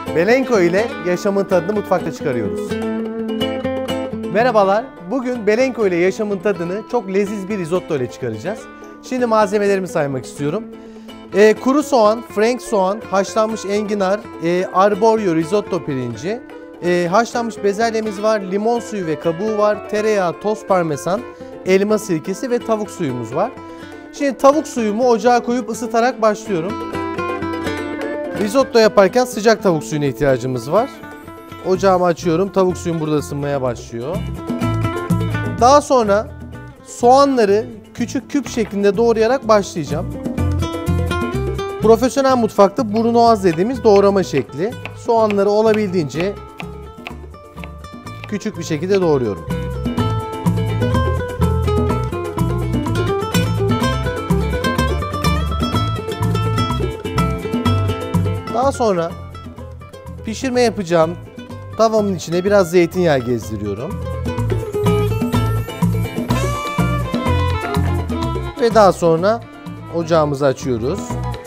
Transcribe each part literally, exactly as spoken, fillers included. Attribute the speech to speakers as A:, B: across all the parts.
A: Belenko ile yaşamın tadını mutfakta çıkarıyoruz. Merhabalar, bugün Belenko ile yaşamın tadını çok leziz bir risotto ile çıkaracağız. Şimdi malzemelerimi saymak istiyorum. E, kuru soğan, frank soğan, haşlanmış enginar, e, arborio risotto pirinci, e, haşlanmış bezelyemiz var, limon suyu ve kabuğu var, tereyağı, toz parmesan, elma sirkesi ve tavuk suyumuz var. Şimdi tavuk suyumu ocağa koyup ısıtarak başlıyorum. Risotto yaparken sıcak tavuk suyuna ihtiyacımız var. Ocağımı açıyorum. Tavuk suyum burada ısınmaya başlıyor. Daha sonra soğanları küçük küp şeklinde doğrayarak başlayacağım. Profesyonel mutfakta brunoise dediğimiz doğrama şekli. Soğanları olabildiğince küçük bir şekilde doğruyorum. Daha sonra pişirme yapacağım tavamın içine biraz zeytinyağı gezdiriyorum. Ve daha sonra ocağımızı açıyoruz.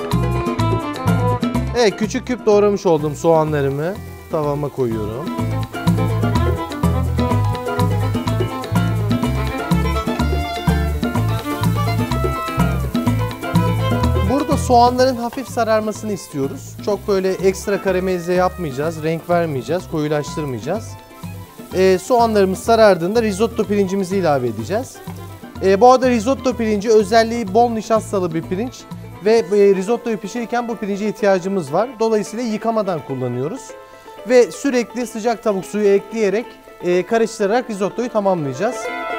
A: Evet, küçük küp doğramış olduğum soğanlarımı tavama koyuyorum. Burada soğanların hafif sararmasını istiyoruz. Çok böyle ekstra karamelize yapmayacağız, renk vermeyeceğiz, koyulaştırmayacağız. Ee, soğanlarımız sarardığında risotto pirincimizi ilave edeceğiz. Ee, bu arada risotto pirinci özelliği bol nişastalı bir pirinç ve e, risottoyu pişirirken bu pirince ihtiyacımız var. Dolayısıyla yıkamadan kullanıyoruz ve sürekli sıcak tavuk suyu ekleyerek e, karıştırarak risottoyu tamamlayacağız.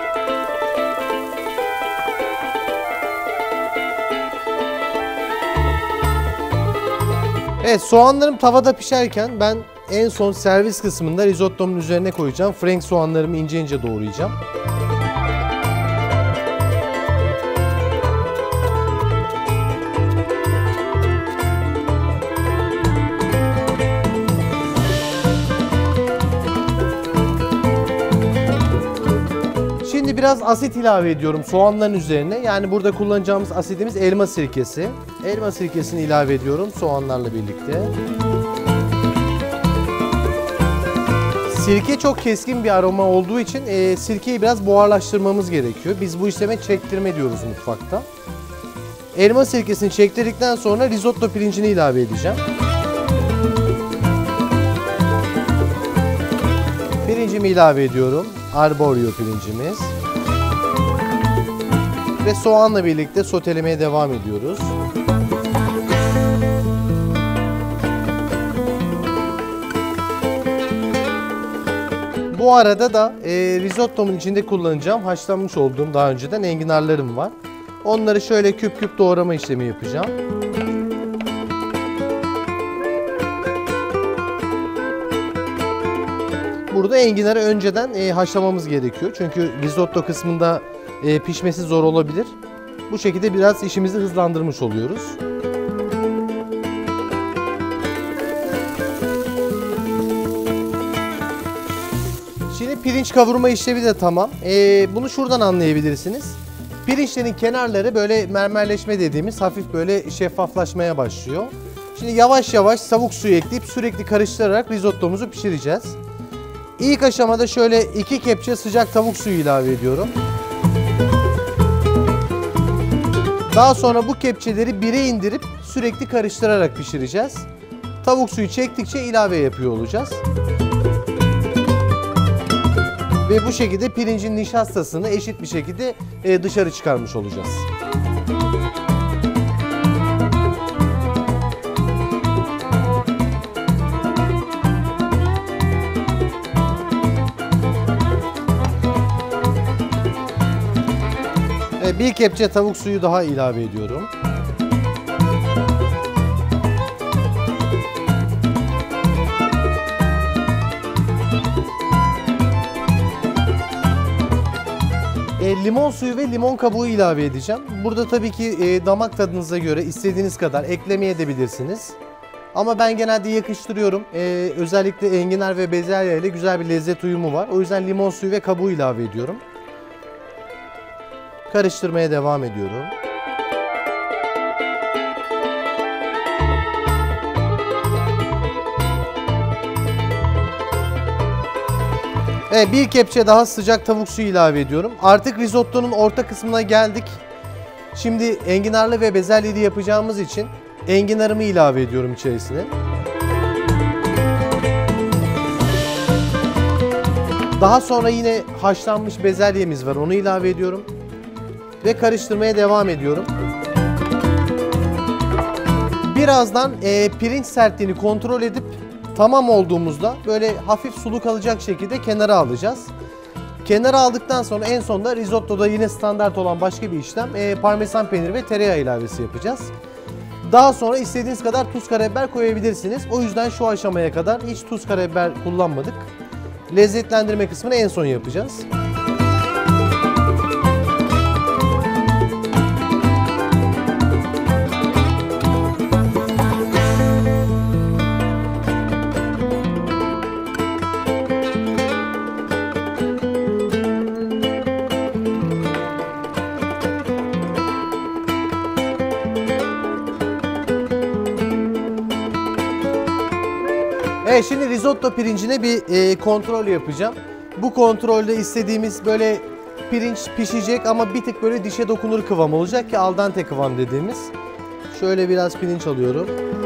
A: Evet, soğanlarım tavada pişerken ben en son servis kısmında risottomun üzerine koyacağım. Frank soğanlarımı ince ince doğrayacağım. Şimdi biraz asit ilave ediyorum soğanların üzerine. Yani burada kullanacağımız asidimiz elma sirkesi. Elma sirkesini ilave ediyorum soğanlarla birlikte. Sirke çok keskin bir aroma olduğu için e, sirkeyi biraz buharlaştırmamız gerekiyor. Biz bu işleme çektirme diyoruz mutfakta. Elma sirkesini çektirdikten sonra risotto pirincini ilave edeceğim. Pirincimi ilave ediyorum. Arborio pirincimiz. Ve soğanla birlikte sotelemeye devam ediyoruz. Bu arada da e, risottomun içinde kullanacağım haşlanmış olduğum daha önceden enginarlarım var. Onları şöyle küp küp doğrama işlemi yapacağım. Burada enginarı önceden e, haşlamamız gerekiyor. Çünkü risotto kısmında e, pişmesi zor olabilir. Bu şekilde biraz işimizi hızlandırmış oluyoruz. Şimdi pirinç kavurma işlemi de tamam. E, bunu şuradan anlayabilirsiniz. Pirinçlerin kenarları böyle mermerleşme dediğimiz hafif böyle şeffaflaşmaya başlıyor. Şimdi yavaş yavaş tavuk suyu ekleyip sürekli karıştırarak risottomuzu pişireceğiz. İlk aşamada şöyle iki kepçe sıcak tavuk suyu ilave ediyorum. Daha sonra bu kepçeleri bire indirip sürekli karıştırarak pişireceğiz. Tavuk suyu çektikçe ilave yapıyor olacağız. Ve bu şekilde pirincin nişastasını eşit bir şekilde dışarı çıkarmış olacağız. Bir kepçe tavuk suyu daha ilave ediyorum. E, limon suyu ve limon kabuğu ilave edeceğim. Burada tabii ki e, damak tadınıza göre istediğiniz kadar eklemeye edebilirsiniz. Ama ben genelde yakıştırıyorum. E, özellikle enginar ve bezelye ile güzel bir lezzet uyumu var. O yüzden limon suyu ve kabuğu ilave ediyorum. Karıştırmaya devam ediyorum. Evet, bir kepçe daha sıcak tavuk suyu ilave ediyorum. Artık risottonun orta kısmına geldik. Şimdi enginarlı ve bezelyeli yapacağımız için enginarımı ilave ediyorum içerisine. Daha sonra yine haşlanmış bezelyemiz var, onu ilave ediyorum. Ve karıştırmaya devam ediyorum. Birazdan e, pirinç sertliğini kontrol edip tamam olduğumuzda böyle hafif sulu kalacak şekilde kenara alacağız. Kenara aldıktan sonra en sonunda risottoda yine standart olan başka bir işlem e, parmesan peyniri ve tereyağı ilavesi yapacağız. Daha sonra istediğiniz kadar tuz karabiber koyabilirsiniz. O yüzden şu aşamaya kadar hiç tuz karabiber kullanmadık. Lezzetlendirme kısmını en son yapacağız. Evet, şimdi risotto pirincine bir e, kontrol yapacağım. Bu kontrolde istediğimiz böyle pirinç pişecek ama bir tık böyle dişe dokunur kıvam olacak ki al dente kıvam dediğimiz. Şöyle biraz pirinç alıyorum.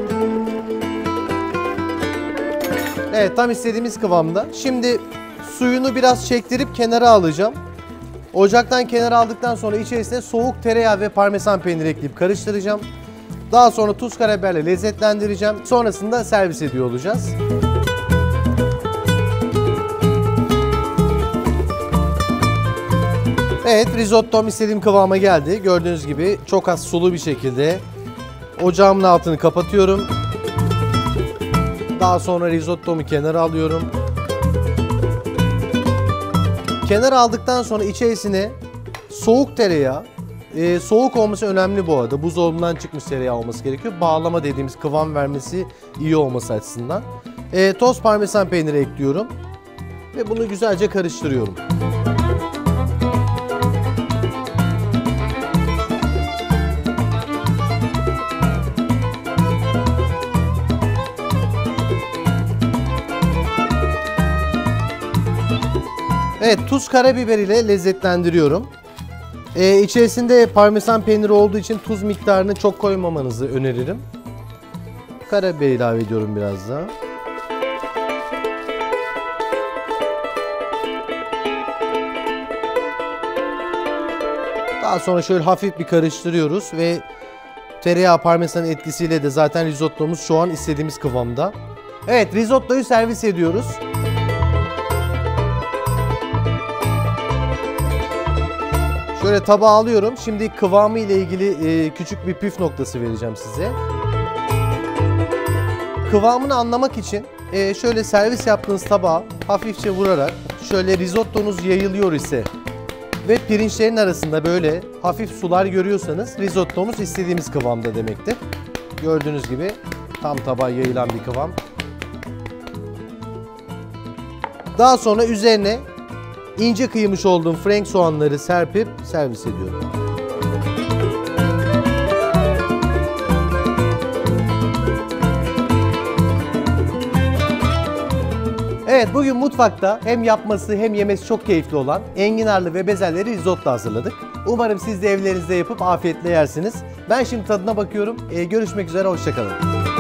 A: Evet, tam istediğimiz kıvamda. Şimdi suyunu biraz çektirip kenara alacağım. Ocaktan kenara aldıktan sonra içerisine soğuk tereyağı ve parmesan peyniri ekleyip karıştıracağım. Daha sonra tuz karabiberle lezzetlendireceğim. Sonrasında servis ediyor olacağız. Evet, risottom istediğim kıvama geldi. Gördüğünüz gibi çok az sulu bir şekilde ocağımın altını kapatıyorum. Daha sonra risottomu kenara alıyorum. Kenara aldıktan sonra içerisine soğuk tereyağı, Ee, soğuk olması önemli bu arada. Buzdolabından çıkmış tereyağı olması gerekiyor. Bağlama dediğimiz kıvam vermesi iyi olması açısından. Ee, toz parmesan peyniri ekliyorum. Ve bunu güzelce karıştırıyorum. Evet, tuz karabiber ile lezzetlendiriyorum. Ee, içerisinde parmesan peyniri olduğu için tuz miktarını çok koymamanızı öneririm. Karabiber ilave ediyorum biraz daha. Daha sonra şöyle hafif bir karıştırıyoruz ve tereyağı parmesanın etkisiyle de zaten risottomuz şu an istediğimiz kıvamda. Evet, risottoyu servis ediyoruz. Şöyle tabağa alıyorum. Şimdi kıvamı ile ilgili e, küçük bir püf noktası vereceğim size. Kıvamını anlamak için e, şöyle servis yaptığınız tabağa hafifçe vurarak şöyle risottonuz yayılıyor ise ve pirinçlerin arasında böyle hafif sular görüyorsanız risottomuz istediğimiz kıvamda demektir. Gördüğünüz gibi tam tabağa yayılan bir kıvam. Daha sonra üzerine İnce kıymış olduğum frank soğanları serpip servis ediyorum. Evet, bugün mutfakta hem yapması hem yemesi çok keyifli olan enginarlı ve bezelyeli risotto hazırladık. Umarım siz de evlerinizde yapıp afiyetle yersiniz. Ben şimdi tadına bakıyorum. Ee, görüşmek üzere, hoşça kalın.